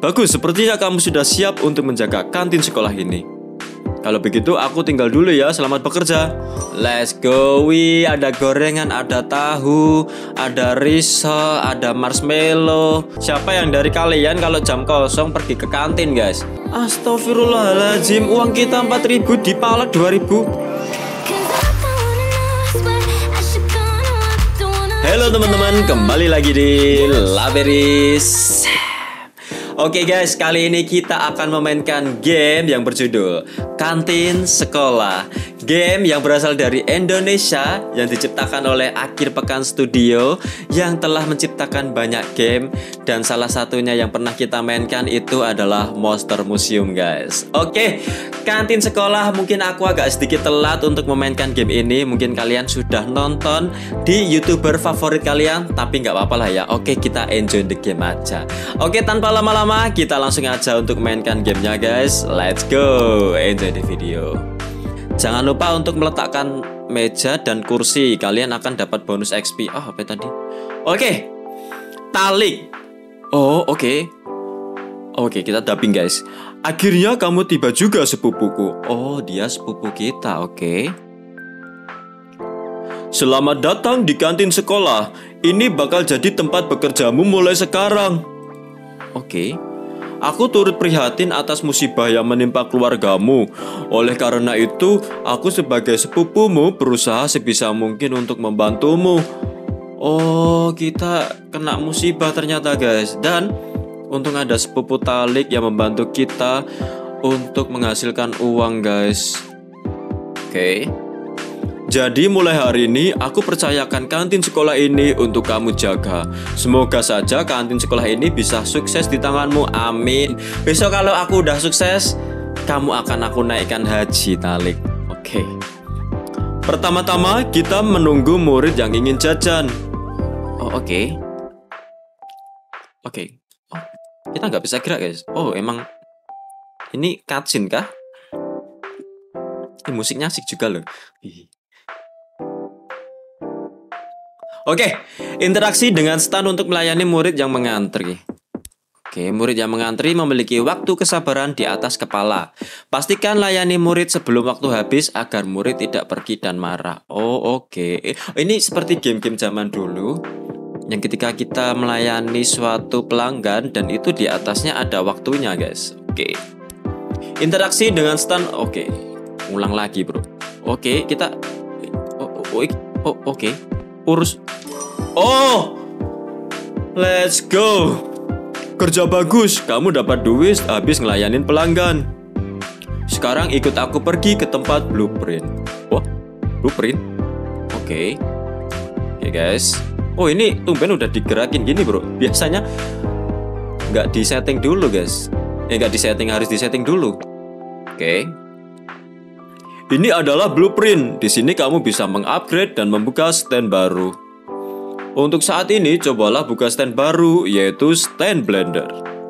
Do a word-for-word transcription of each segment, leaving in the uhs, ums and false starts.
Bagus, sepertinya kamu sudah siap untuk menjaga kantin sekolah ini. Kalau begitu aku tinggal dulu ya, selamat bekerja. Let's go, wih, ada gorengan, ada tahu, ada risol, ada marshmallow. Siapa yang dari kalian kalau jam kosong pergi ke kantin guys? Astagfirullahaladzim, uang kita empat ribu dipalak dua ribu. Halo teman-teman, kembali lagi di Laberis. Oke guys, kali ini kita akan memainkan game yang berjudul Kantin Sekolah. Game yang berasal dari Indonesia, yang diciptakan oleh Akhir Pekan Studio, yang telah menciptakan banyak game. Dan salah satunya yang pernah kita mainkan itu adalah Monster Museum guys. Oke, Kantin Sekolah, mungkin aku agak sedikit telat untuk memainkan game ini. Mungkin kalian sudah nonton di YouTuber favorit kalian, tapi nggak apa-apa lah ya. Oke, kita enjoy the game aja. Oke, tanpa lama-lama kita langsung aja untuk mainkan gamenya guys. Let's go, enjoy the video. Jangan lupa untuk meletakkan meja dan kursi. Kalian akan dapat bonus X P. Oh, apa tadi? Oke, talik. Oh, oke okay. Oke, okay, kita dubbing guys. Akhirnya kamu tiba juga sepupuku. Oh, dia sepupu kita. Oke okay. Selamat datang di kantin sekolah. Ini bakal jadi tempat bekerjamu mulai sekarang. Oke okay. Aku turut prihatin atas musibah yang menimpa keluargamu. Oleh karena itu, aku sebagai sepupumu berusaha sebisa mungkin untuk membantumu. Oh, kita kena musibah ternyata guys. Dan untung ada sepupu Talik yang membantu kita untuk menghasilkan uang guys. Oke okay. Jadi mulai hari ini aku percayakan kantin sekolah ini untuk kamu jaga. Semoga saja kantin sekolah ini bisa sukses di tanganmu, amin. Besok kalau aku udah sukses, kamu akan aku naikkan haji Talik. Oke okay. Pertama-tama kita menunggu murid yang ingin jajan. Oh oke okay. Oke okay. Oh, kita nggak bisa gerak guys. Oh emang ini cutscene kah? Eh, musiknya asik juga loh. Hihi. Oke, interaksi dengan stand untuk melayani murid yang mengantri. Oke, murid yang mengantri memiliki waktu kesabaran di atas kepala. Pastikan layani murid sebelum waktu habis agar murid tidak pergi dan marah. Oh, oke. Ini seperti game-game zaman dulu, yang ketika kita melayani suatu pelanggan dan itu di atasnya ada waktunya, guys. Oke. Interaksi dengan stand. Oke. Ulang lagi, bro. Oke, kita. Oh, oh, oh oke. Urus. Oh, let's go. Kerja bagus, kamu dapat duit habis ngelayanin pelanggan. Sekarang ikut aku pergi ke tempat blueprint. Wah, blueprint. Oke okay. Oke okay, guys. Oh ini tumben udah digerakin gini bro. Biasanya nggak disetting dulu guys. Eh nggak disetting, harus disetting dulu. Oke okay. Ini adalah blueprint. Di sini kamu bisa mengupgrade dan membuka stand baru. Untuk saat ini, cobalah buka stand baru, yaitu stand blender.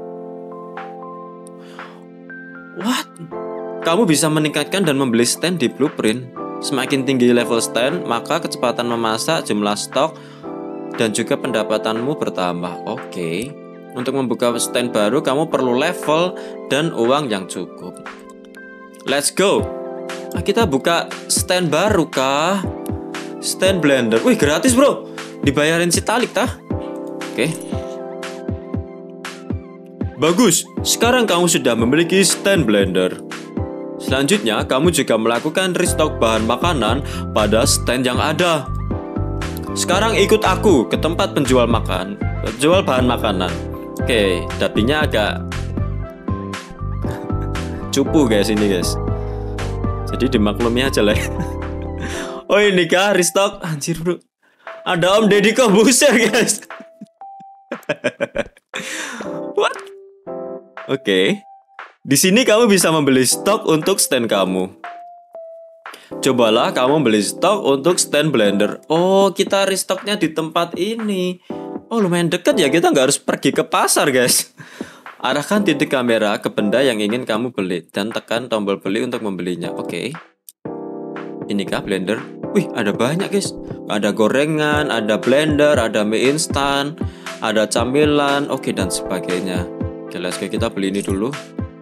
What? Kamu bisa meningkatkan dan membeli stand di blueprint. Semakin tinggi level stand, maka kecepatan memasak, jumlah stok, dan juga pendapatanmu bertambah. Oke. Okay. Untuk membuka stand baru, kamu perlu level dan uang yang cukup. Let's go. Nah, kita buka stand baru kah? Stand blender. Wih, gratis bro. Dibayarin si Talik tah? Oke. Bagus. Sekarang kamu sudah memiliki stand blender. Selanjutnya, kamu juga melakukan restock bahan makanan pada stand yang ada. Sekarang ikut aku ke tempat penjual makan, penjual bahan makanan. Oke, dubbingnya agak cupu guys ini guys. Jadi dimaklumi aja lah. Oh ini kah restock? Anjir bro. Ada Om Deddy Kobuser guys. What? Oke. Okay. Di sini kamu bisa membeli stok untuk stand kamu. Cobalah kamu beli stok untuk stand blender. Oh kita restocknya di tempat ini. Oh lumayan dekat ya, kita nggak harus pergi ke pasar guys. Arahkan titik kamera ke benda yang ingin kamu beli dan tekan tombol beli untuk membelinya. Oke. Okay. Inikah blender? Wih, ada banyak guys. Ada gorengan, ada blender, ada mie instan, ada camilan, oke okay, dan sebagainya. Oke. Oke, let's go, kita beli ini dulu.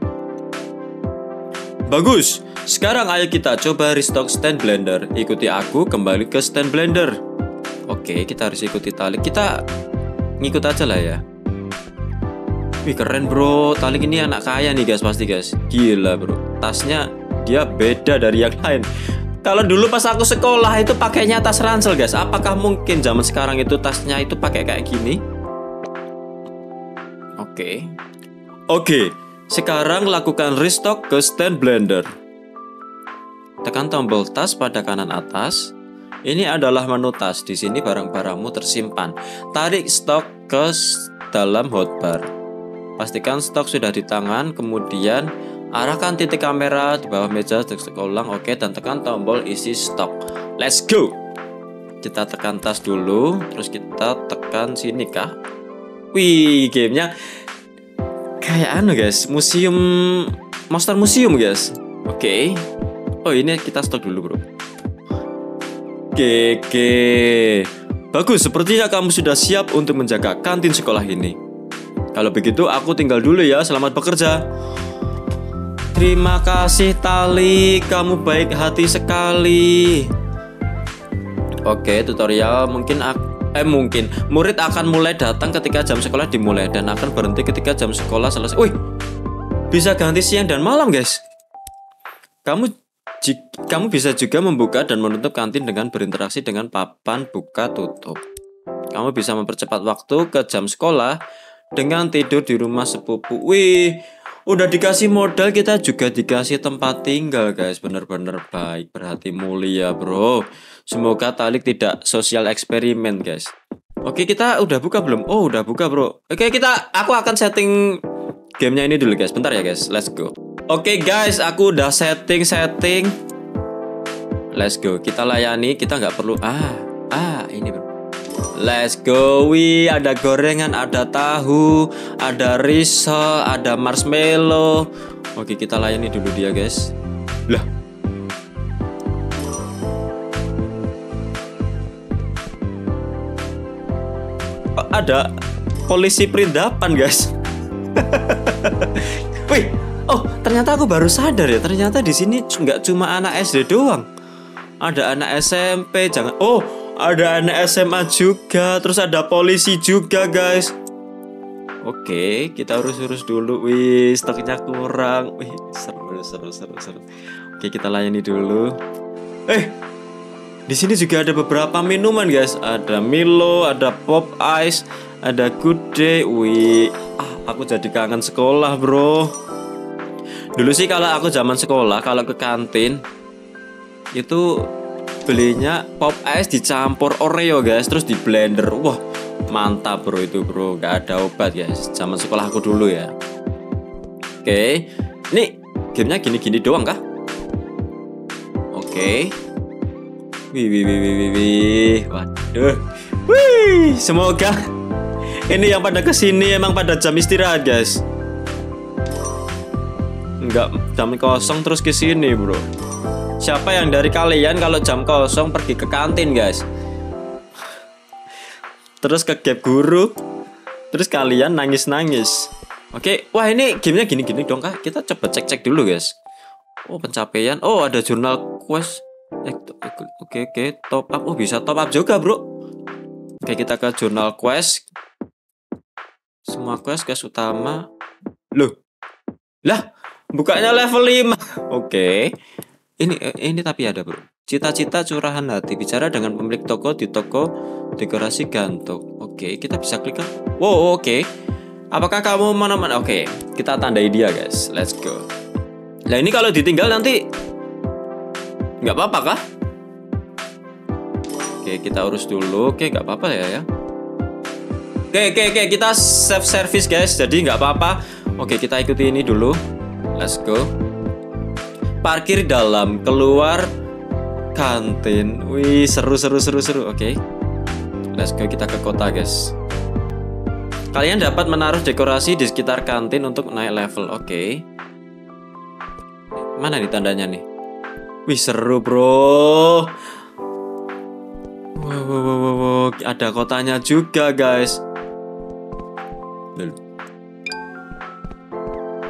Bagus. Sekarang ayo kita coba restock stand blender. Ikuti aku kembali ke stand blender. Oke, kita harus ikuti tali. Kita ngikut aja lah ya. Wih, keren bro. Tali ini anak kaya nih guys, pasti guys. Gila bro. Tasnya dia beda dari yang lain. Kalau dulu pas aku sekolah itu pakainya tas ransel guys. Apakah mungkin zaman sekarang itu tasnya itu pakai kayak gini? Oke. Oke. Sekarang lakukan restock ke stand blender. Tekan tombol tas pada kanan atas. Ini adalah menu tas. Di sini barang-barangmu tersimpan. Tarik stok ke dalam hotbar. Pastikan stok sudah di tangan. Kemudian arahkan titik kamera di bawah meja tekan ulang. Oke, dan tekan tombol isi stok. Let's go. Kita tekan tas dulu. Terus kita tekan sini kah? Wih, gamenya kayak anu guys, museum, monster museum guys. Oke. Oh, ini kita stok dulu bro. Oke, bagus, sepertinya kamu sudah siap untuk menjaga kantin sekolah ini. Kalau begitu aku tinggal dulu ya, selamat bekerja. Terima kasih Tali, kamu baik hati sekali. Oke, tutorial mungkin aku Eh mungkin murid akan mulai datang ketika jam sekolah dimulai dan akan berhenti ketika jam sekolah selesai. Wih, bisa ganti siang dan malam guys. Kamu kamu bisa juga membuka dan menutup kantin dengan berinteraksi dengan papan buka tutup. Kamu bisa mempercepat waktu ke jam sekolah dengan tidur di rumah sepupu. Wih, udah dikasih modal, kita juga dikasih tempat tinggal guys. Bener-bener baik, berhati mulia bro. Semoga Talik tidak sosial eksperimen guys. Oke, kita udah buka belum? Oh, udah buka bro. Oke, kita aku akan setting gamenya ini dulu guys. Bentar ya guys, let's go. Oke guys, aku udah setting-setting. Let's go, kita layani. Kita nggak perlu Ah, ah ini bro. Let's go. Wih, ada gorengan, ada tahu, ada risol, ada marshmallow. Oke, kita layani dulu dia guys. Lah, ada polisi perindapan guys. Wih, oh ternyata aku baru sadar ya. Ternyata di sini nggak cuma anak S D doang. Ada anak S M P, jangan. Oh, ada anak S M A juga. Terus ada polisi juga guys. Oke, kita urus-urus dulu. Wih, stoknya kurang. Wih, seru, seru, seru, seru. Oke, kita layani dulu. Eh, di sini juga ada beberapa minuman guys. Ada Milo, ada Pop Ice, ada Good Day. Wih, ah, aku jadi kangen sekolah bro. Dulu sih kalau aku zaman sekolah, kalau ke kantin itu belinya Pop Ice dicampur Oreo guys, terus di blender. Wah, mantap bro itu bro. Gak ada obat guys, zaman sekolah aku dulu ya. Oke, ini gamenya gini-gini doang kah? Oke. Wih, wih, wih, wih, wih, wih. Waduh. Wih, semoga ini yang pada kesini emang pada jam istirahat guys. Enggak jam kosong terus kesini bro. Siapa yang dari kalian kalau jam kosong pergi ke kantin guys, terus ke gap guru, terus kalian nangis-nangis? Oke, wah ini gamenya gini-gini dong kah? Kita coba cek-cek dulu guys. Oh, pencapaian. Oh, ada jurnal quest. Eh, oke oke top up. Oh, bisa top up juga bro. Oke, kita ke jurnal quest. Semua quest, quest utama. Loh, lah bukanya level lima. Oke, ini ini tapi ada bro. Cita-cita curahan hati, bicara dengan pemilik toko di toko dekorasi gantung. Oke, kita bisa klik kan? Wow, oke. Apakah kamu mana-mana? Oke, kita tandai dia guys. Let's go. Nah ini kalau ditinggal nanti nggak apa-apa kah? Oke, kita urus dulu. Oke, nggak apa-apa ya ya. Oke, oke, oke, kita self service guys, jadi nggak apa-apa. Oke, kita ikuti ini dulu. Let's go. Parkir dalam, keluar kantin. Wih, seru, seru, seru, seru. Oke, let's go, kita ke kota guys. Kalian dapat menaruh dekorasi di sekitar kantin untuk naik level. Oke, mana nih tandanya nih? Wih, seru bro. Wow, wow, wow, wow, wow. Ada kotanya juga guys.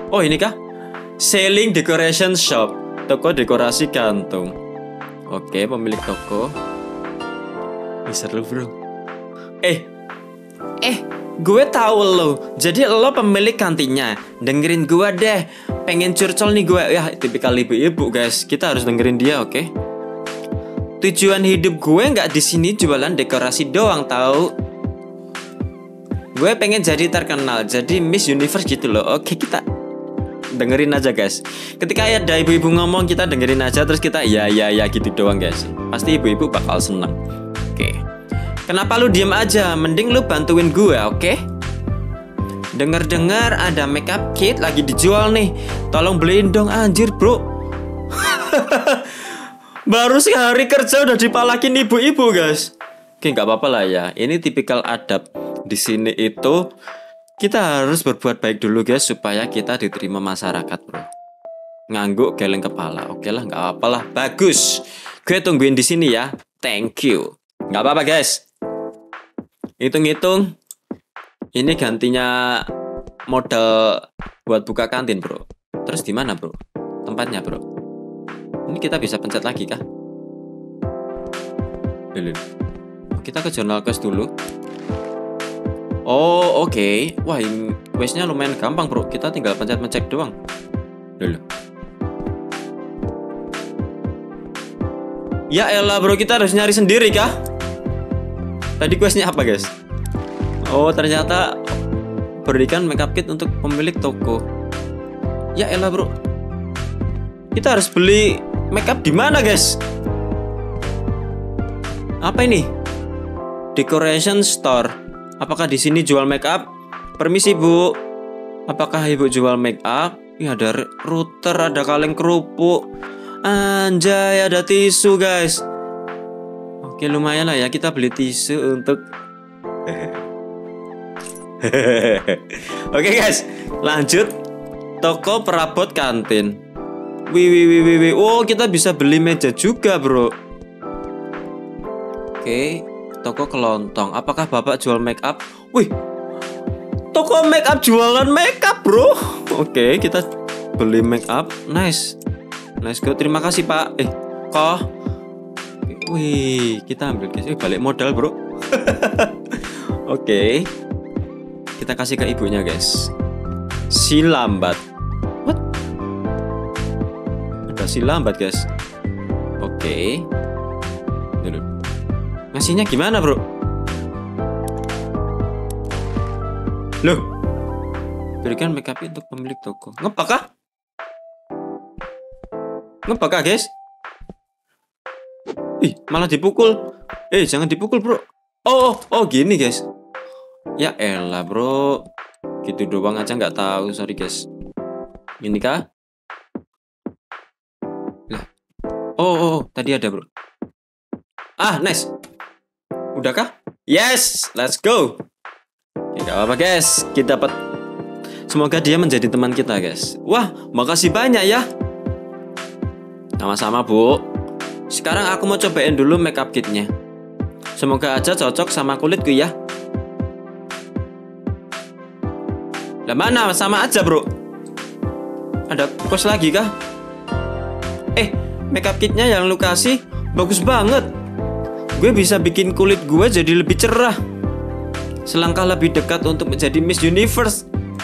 Oh ini kah? Selling decoration shop. Toko dekorasi gantung. Oke, pemilik toko. Bisa lu bro. Eh, eh, gue tahu lo. Jadi lo pemilik kantinnya. Dengerin gue deh. Pengen curcol nih gue. Ya, tipikal ibu-ibu guys. Kita harus dengerin dia, oke? Tujuan hidup gue nggak di sini jualan dekorasi doang, tahu? Gue pengen jadi terkenal, jadi Miss Universe gitu loh. Oke, kita dengerin aja guys. Ketika ada ibu-ibu ngomong, kita dengerin aja. Terus kita ya ya ya gitu doang guys. Pasti ibu-ibu bakal seneng. Oke. Kenapa lu diem aja? Mending lu bantuin gue, oke? Dengar-dengar ada makeup kit lagi dijual nih. Tolong beliin dong anjir bro. Baru sehari kerja udah dipalakin ibu-ibu guys. Oke, nggak apa-apa lah ya. Ini tipikal adab di sini itu. Kita harus berbuat baik dulu guys supaya kita diterima masyarakat bro. Ngangguk geleng kepala. Oke lah, nggak apa-apa lah. Bagus. Gue tungguin di sini ya. Thank you. Nggak apa-apa guys. Hitung-hitung. Ini gantinya modal buat buka kantin bro. Terus di mana bro? Tempatnya bro. Ini kita bisa pencet lagi kah? Dulu. Kita ke jurnal quest dulu. Oh oke, okay. Wah ini questnya lumayan gampang bro. Kita tinggal pencet-pencet doang. Dulu. Ya elah bro, kita harus nyari sendiri kah? Tadi questnya apa guys? Oh ternyata berikan makeup kit untuk pemilik toko. Ya elah bro, kita harus beli makeup di mana guys? Apa ini? Decoration store. Apakah di sini jual make up? Permisi bu. Apakah ibu jual make up? Ini ada router, ada kaleng kerupuk. Anjay, ada tisu guys. Oke lumayan lah ya, kita beli tisu untuk. Oke guys, lanjut. Toko perabot kantin. Wih wih wih wih wih. Oh kita bisa beli meja juga bro. Oke. Toko kelontong. Apakah bapak jual make up? Wih, toko make up jualan make up bro. Oke, kita beli make up. Nice, nice go. Terima kasih pak. Eh, kok? Wih, kita ambil guys. Eh, balik modal bro. Oke, kita kasih ke ibunya guys. Si lambat. What? Ada si lambat guys. Oke. Dulu. Ngasihnya gimana bro? Loh, berikan makeup untuk pemilik toko. Ngepak kah? Ngepak kah guys? Ih, malah dipukul. Eh, jangan dipukul bro. Oh, oh, oh gini guys. Ya elah bro. Gitu doang aja nggak tahu, sorry guys. Ini kah? Lah. Oh, oh, oh, tadi ada bro. Ah, nice. Udahkah? Yes, let's go. Oke, gak apa-apa guys. Kita dapat. Semoga dia menjadi teman kita guys. Wah, makasih banyak ya. Sama-sama bu. Sekarang aku mau cobain dulu makeup kitnya. Semoga aja cocok sama kulitku ya. Lah mana? Sama aja bro. Ada kos lagi kah? Eh, makeup kitnya yang lu kasih bagus banget. Gue bisa bikin kulit gue jadi lebih cerah. Selangkah lebih dekat untuk menjadi Miss Universe.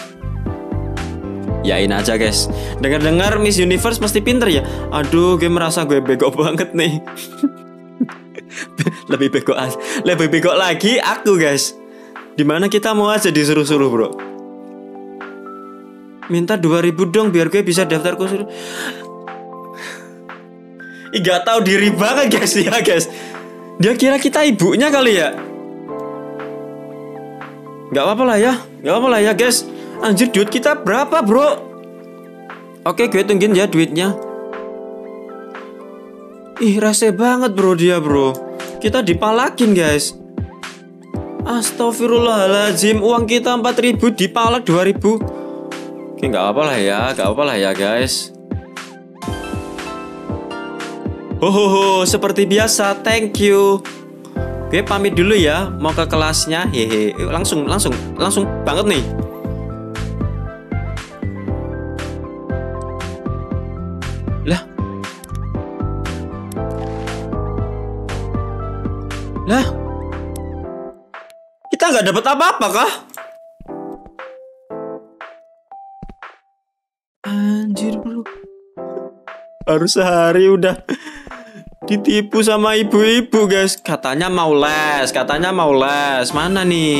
Yain aja guys. Dengar-dengar Miss Universe mesti pinter ya. Aduh, gue merasa gue bego banget nih. Lebih bego Lebih bego lagi aku guys. Dimana kita mau aja disuruh-suruh bro. Minta dua ribu dong biar gue bisa daftar kursus. Ih, gak tahu diri banget guys ya guys. Dia kira kita ibunya kali ya. Gak apa-apa lah ya. Gak apa-apa lah ya guys. Anjir duit kita berapa bro? Oke gue tungguin ya duitnya. Ih rese banget bro dia bro. Kita dipalakin guys. Astagfirullahaladzim. Uang kita empat ribu dipalak dua ribu. Oke gak apa-apa lah ya. Gak apa-apa lah ya guys. Hohoho, seperti biasa, thank you. Gue pamit dulu ya, mau ke kelasnya. Hehe, langsung, langsung, langsung banget nih. nggak dapat apa-apa kah? Anjir bro, harus sehari udah ditipu sama ibu-ibu guys. Katanya mau les, katanya mau les. Mana nih?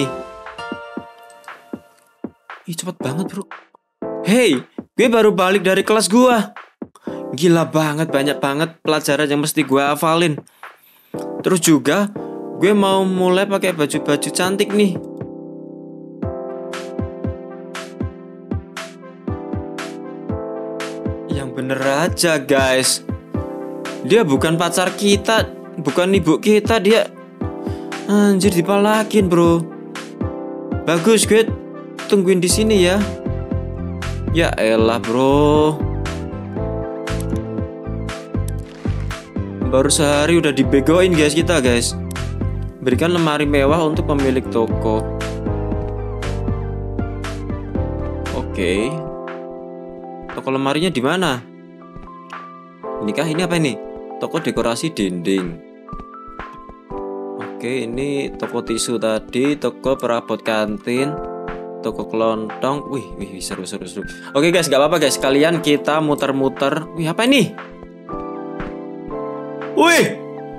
Ih cepet banget bro. Hey, gue baru balik dari kelas gua. Gila banget, banyak banget pelajaran yang mesti gue hafalin. Terus juga gue mau mulai pakai baju-baju cantik nih. Yang bener aja guys, dia bukan pacar kita, bukan ibu kita, dia anjir dipalakin bro. Bagus, gue tungguin di sini ya. Ya elah bro, baru sehari udah dibegoin guys kita guys. Berikan lemari mewah untuk pemilik toko. Oke. Toko lemarinya di mana? Inikah ini apa ini? Toko dekorasi dinding. Oke, ini toko tisu tadi, toko perabot kantin, toko kelontong. Wih, wih seru seru seru. Oke guys, gak apa-apa guys. Kalian kita muter-muter. Wih, apa ini? Wih,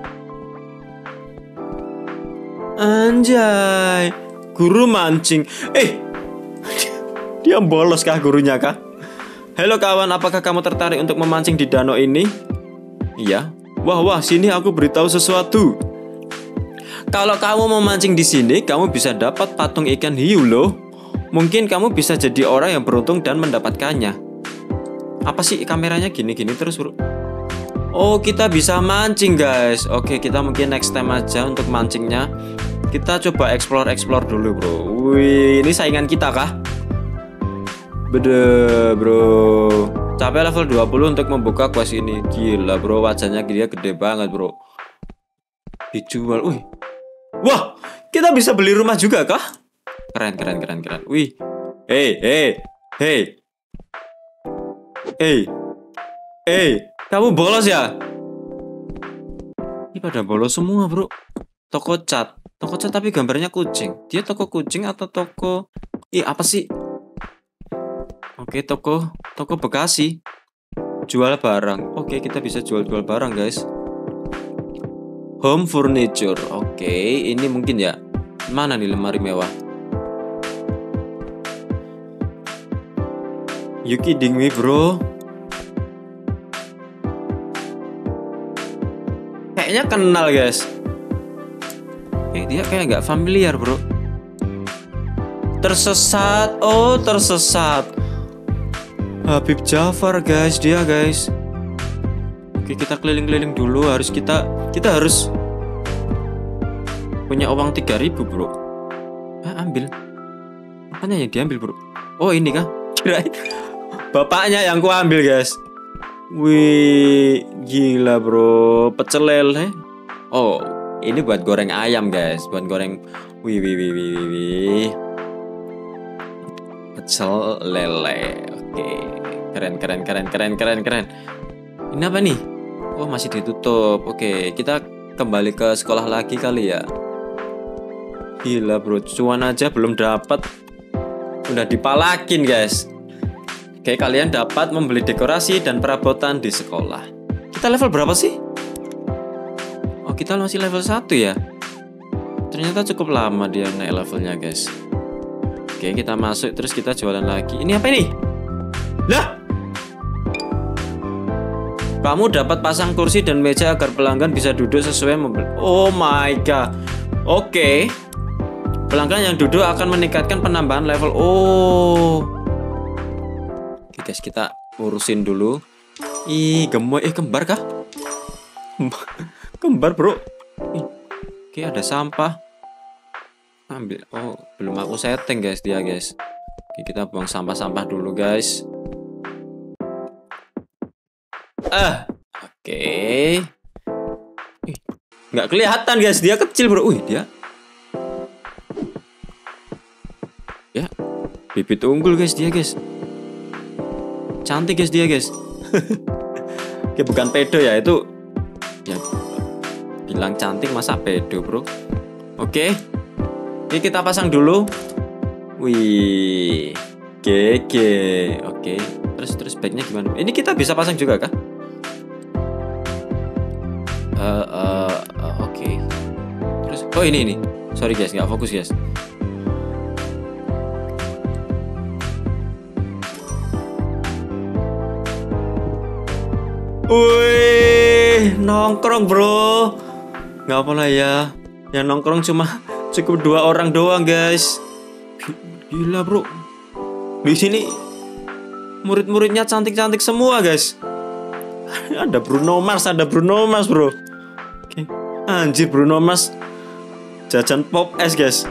anjay, guru mancing. Eh, dia bolos kah gurunya kah? Halo kawan, apakah kamu tertarik untuk memancing di danau ini? Iya. Wah wah, sini aku beritahu sesuatu. Kalau kamu memancing di sini, kamu bisa dapat patung ikan hiu loh. Mungkin kamu bisa jadi orang yang beruntung dan mendapatkannya. Apa sih kameranya gini-gini terus bro? Oh, kita bisa mancing guys. Oke, kita mungkin next time aja untuk mancingnya. Kita coba explore-explore dulu bro. Wih, ini saingan kita kah? Bede bro. Capai level dua puluh untuk membuka quest ini. Gila bro, wajahnya dia gede banget bro. Dijual. Wih. Wah, kita bisa beli rumah juga kah? Keren keren keren keren. Wih. Hey hey hey. Hey. Hey, kamu bolos ya? Ini pada bolos semua bro. Toko cat. Toko cat tapi gambarnya kucing. Dia toko kucing atau toko... Ih apa sih? Oke, toko toko Bekasi. Jual barang. Oke, kita bisa jual-jual barang guys. Home furniture. Oke, ini mungkin ya. Mana nih lemari mewah? You kidding me bro? Kayaknya kenal guys. Eh, dia kayak nggak familiar bro. Tersesat. Oh tersesat. Habib Jafar guys, dia guys. Oke, kita keliling-keliling dulu. Harus kita Kita harus punya uang tiga ribu bro. Ah, ambil. Apanya yang diambil bro? Oh ini kah? Kirain bapaknya yang ku ambil guys. Wih, gila bro. Pecel lele. Oh, ini buat goreng ayam guys. Buat goreng. Wih, wih, wih, wih, wih. Pecel lele. Oke, keren keren keren keren keren keren. Ini apa nih? Oh masih ditutup. Oke, kita kembali ke sekolah lagi kali ya. Gila bro, cuan aja belum dapat, udah dipalakin guys. Oke, kalian dapat membeli dekorasi dan perabotan di sekolah. Kita level berapa sih? Oh kita masih level satu ya. Ternyata cukup lama dia naik levelnya guys. Oke, kita masuk terus kita jualan lagi. Ini apa ini? Lah, kamu dapat pasang kursi dan meja agar pelanggan bisa duduk sesuai membeli. Oh my god. Oke, pelanggan yang duduk akan meningkatkan penambahan level. Oh, oke guys, kita urusin dulu. Ih, gemoy. Eh, kembar kah? Kembar bro. Ih, oke, ada sampah. Ambil. Oh, belum aku setting guys dia guys. Oke, kita buang sampah-sampah dulu guys. Ah, oke. Okay. Nggak kelihatan guys, dia kecil bro. Wih, dia. Ya, bibit unggul guys dia guys. Cantik guys dia guys. Oke, bukan pedo ya itu. Ya, bilang cantik masa pedo bro. Oke. Oke, kita pasang dulu. Wih, G G. Oke, terus terus backnya gimana? Ini kita bisa pasang juga kah? Uh, uh, uh, Oke. Terus, oh ini ini. Sorry guys, nggak fokus guys. Wih, nongkrong bro. Nggak apa lah ya. Yang nongkrong cuma cukup dua orang doang guys. Gila bro. Di sini murid-muridnya cantik-cantik semua guys. Ada Bruno Mars, ada Bruno Mars bro. Oke. Anjir Bruno Mars jajan pop es guys.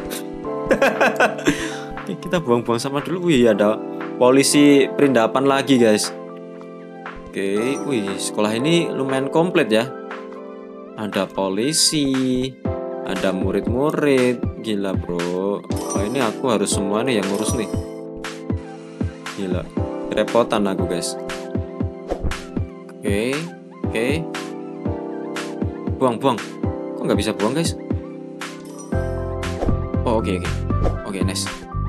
Oke, kita buang-buang sama dulu. Wih, ada polisi perindapan lagi guys. Oke, wih, sekolah ini lumayan komplit ya. Ada polisi, ada murid-murid. Gila bro. Oh, ini aku harus semua nih yang ngurus nih. Gila, repotan aku guys. Oke, oke. Buang, buang. Kok nggak bisa buang guys? Oh, oke, oke. Oke, nice.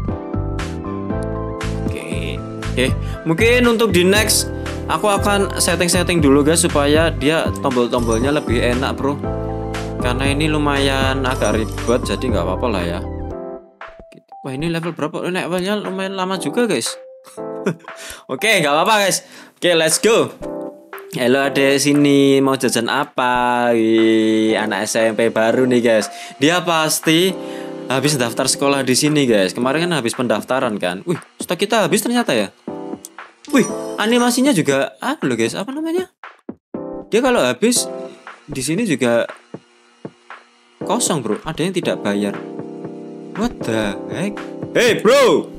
Oke, oke. Mungkin untuk di next aku akan setting-setting dulu guys supaya dia tombol-tombolnya lebih enak bro. Karena ini lumayan agak ribet, jadi nggak apa-apa lah ya. Wah, ini level berapa? Levelnya lumayan lama juga guys. Oke, nggak apa-apa guys. Oke, let's go. Halo adek, sini mau jajan apa? Wih, anak S M P baru nih guys. Dia pasti habis daftar sekolah di sini guys. Kemarin kan habis pendaftaran kan. Wih, stok kita habis ternyata ya. Wih, animasinya juga apa loh guys? Apa namanya? Dia kalau habis di sini juga kosong bro. Ada yang tidak bayar. What the heck? Hey bro,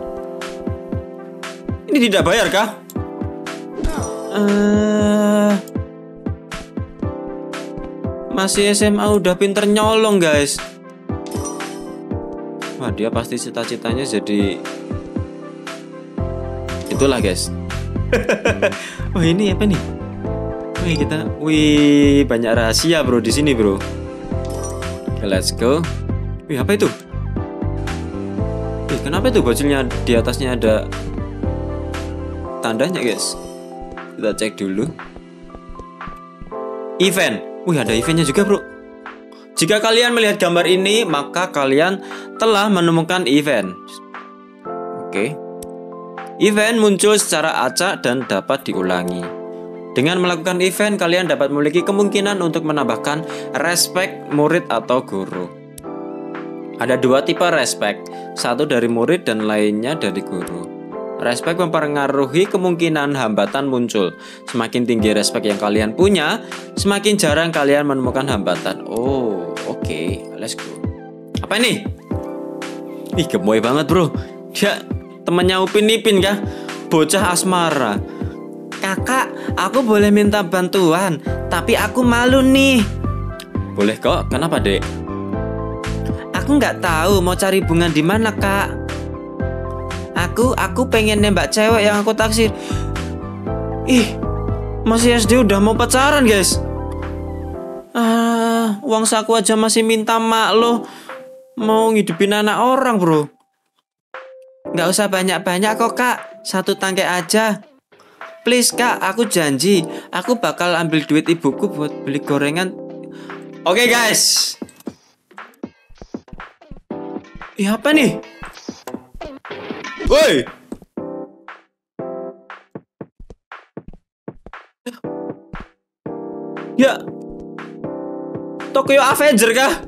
ini tidak bayar kah? Uh, masih S M A udah pinter nyolong guys. Wah, dia pasti cita-citanya jadi itulah guys. Wah, ini apa nih? Wih, kita, wih, banyak rahasia bro di sini bro. Oke, let's go. Wih, apa itu? Wih, kenapa itu bocilnya di atasnya ada tandanya guys? Kita cek dulu. Event. Wih, ada eventnya juga bro. Jika kalian melihat gambar ini, maka kalian telah menemukan event. Oke. Event muncul secara acak dan dapat diulangi. Dengan melakukan event, kalian dapat memiliki kemungkinan untuk menambahkan respect murid atau guru. Ada dua tipe respect, satu dari murid dan lainnya dari guru. Respect mempengaruhi kemungkinan hambatan muncul. Semakin tinggi respect yang kalian punya, semakin jarang kalian menemukan hambatan. Oh, oke, okay. Let's go. Apa ini? Ih, gemoy banget bro. Dia temannya Upin Ipin kah? Bocah asmara. Kakak, aku boleh minta bantuan, tapi aku malu nih. Boleh kok, kenapa dek? Aku nggak tahu mau cari bunga di mana kak. Aku, aku pengen nembak cewek yang aku taksir. Ih, masih S D udah mau pacaran guys. Ah, uang saku aja masih minta mak lo. Mau ngidupin anak orang bro. Nggak usah banyak-banyak kok kak, satu tangkai aja. Please kak, aku janji, aku bakal ambil duit ibuku buat beli gorengan. Oke guys. Ih, apa nih? Woi. Ya. Tokyo Avenger kah?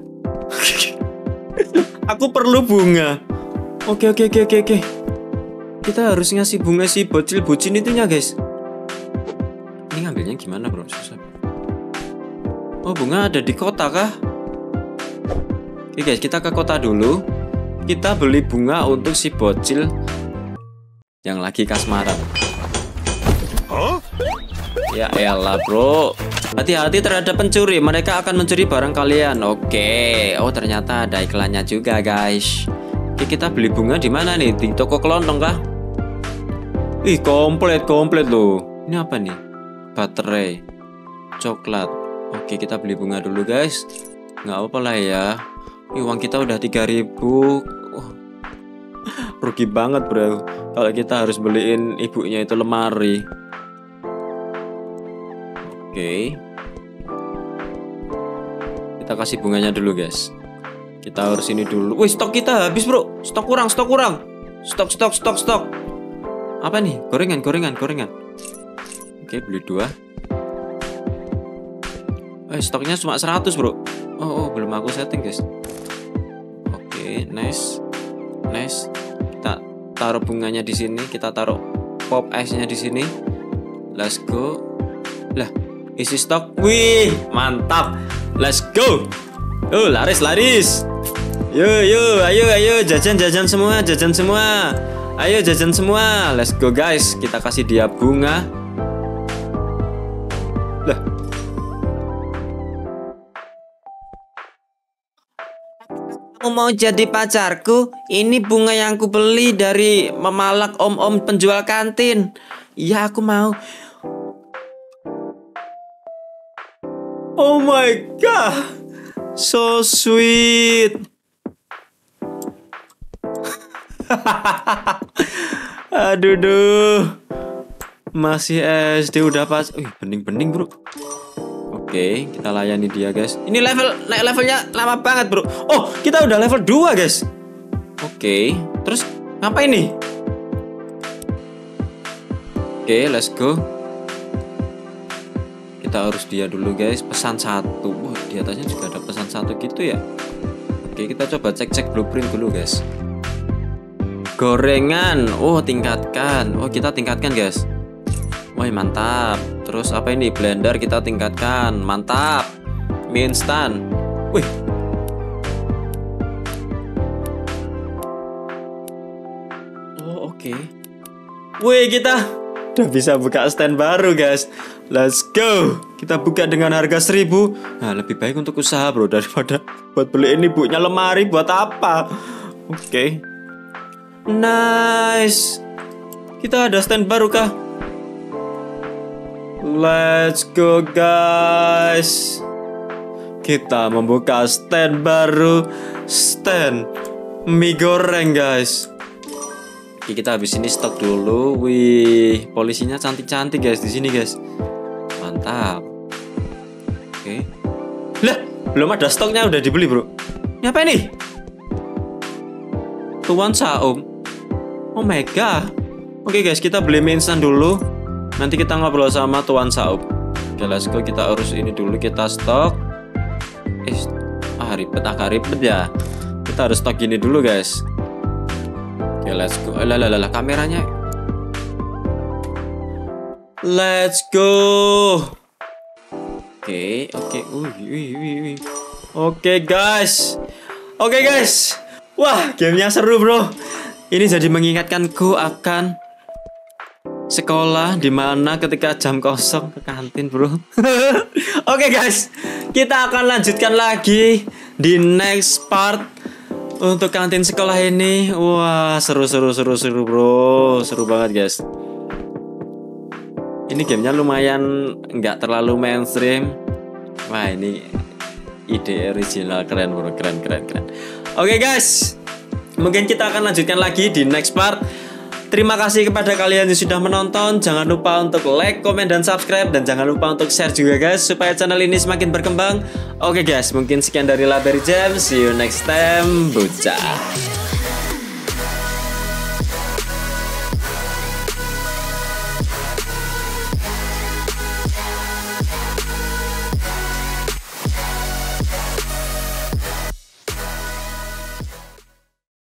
Aku perlu bunga. Oke oke oke oke oke. Kita harus ngasih bunga si bocil-bocil itunya guys. Ini ngambilnya gimana bro? Susah. Oh, bunga ada di kota kah? Oke guys, kita ke kota dulu. Kita beli bunga untuk si bocil yang lagi kasmaran. Huh? Ya elah bro. Hati-hati terhadap pencuri. Mereka akan mencuri barang kalian. Oke. Oh, ternyata ada iklannya juga guys. Oke, kita beli bunga di mana nih? Di toko kelontong kah? Ih, komplit komplit loh. Ini apa nih? Baterai, coklat. Oke, kita beli bunga dulu guys. Nggak apa-apa lah ya. Ih, uang kita udah tiga ribu. Oh, rugi banget bro kalau kita harus beliin ibunya itu lemari. Oke, kita kasih bunganya dulu guys. Kita harus ini dulu. Wih, stok kita habis bro. Stok kurang, stok kurang. Stok, stok, stok, stok. Apa nih? Gorengan, gorengan, gorengan. Oke, beli dua. Eh, stoknya cuma seratus bro. Oh, oh, belum aku setting guys. Oke, nice, nice. Kita taruh bunganya di sini. Kita taruh pop ice-nya di sini. Let's go. Lah, isi stok. Wih, mantap. Let's go. Oh, laris, laris. Yo, yo, ayo, ayo, jajan, jajan semua, jajan semua. Ayo, jajan semua. Let's go guys. Kita kasih dia bunga. Lah. Kamu mau jadi pacarku? Ini bunga yang aku beli dari memalak om-om penjual kantin. Iya, aku mau. Oh my god, so sweet. Aduh duh, masih S D udah pas. Wih, bening-bening bro. Oke, kita layani dia guys. Ini level naik levelnya lama banget bro. Oh, kita udah level dua guys. Oke, terus ngapain nih? Oke, let's go. Kita harus dia dulu guys. Pesan satu. Wah, di atasnya juga ada pesan satu gitu ya. Oke, kita coba cek-cek blueprint dulu guys. Gorengan. Oh, tingkatkan. Oh, kita tingkatkan guys. Wah, mantap. Terus apa ini? Blender kita tingkatkan. Mantap. Mie instan. Wih. Oh, oke. Okay. Wih, kita udah bisa buka stand baru guys. Let's go. Kita buka dengan harga seribu. Nah, lebih baik untuk usaha bro daripada buat beliin ibunya lemari. Buat apa? Oke, okay. Nice. Kita ada stand baru kah? Let's go guys. Kita membuka stand baru. Stand mie goreng guys. Oke, kita habis ini stok dulu. Wih, polisinya cantik-cantik guys di sini guys. Mantap. Oke. Lah, belum ada stoknya udah dibeli bro. Ini apa ini? Tuan Saum. Oh my god. Oke guys, kita beli mie instan dulu. Nanti kita ngobrol sama Tuan Saum. Oke, let's go. Kita urus ini dulu. Kita stok. Eh, ah ribet, agak ribet ya. Kita harus stok gini dulu guys. Oke, let's go. Lah, lah, lah, lah, kameranya. Let's go. Oke, oke. Wih, wih, wih, wih. Oke guys. Oke guys. Wah, gamenya seru bro. Ini jadi mengingatkanku akan sekolah dimana ketika jam kosong ke kantin bro. Oke guys, kita akan lanjutkan lagi di next part untuk kantin sekolah ini. Wah, seru seru seru seru bro, seru banget guys. Ini gamenya lumayan nggak terlalu mainstream. Wah, ini ide original, keren bro, keren keren keren. Oke guys, mungkin kita akan lanjutkan lagi di next part. Terima kasih kepada kalian yang sudah menonton. Jangan lupa untuk like, komen, dan subscribe. Dan jangan lupa untuk share juga guys, supaya channel ini semakin berkembang. Oke guys, mungkin sekian dari Laberi Jam. See you next time. Bocah.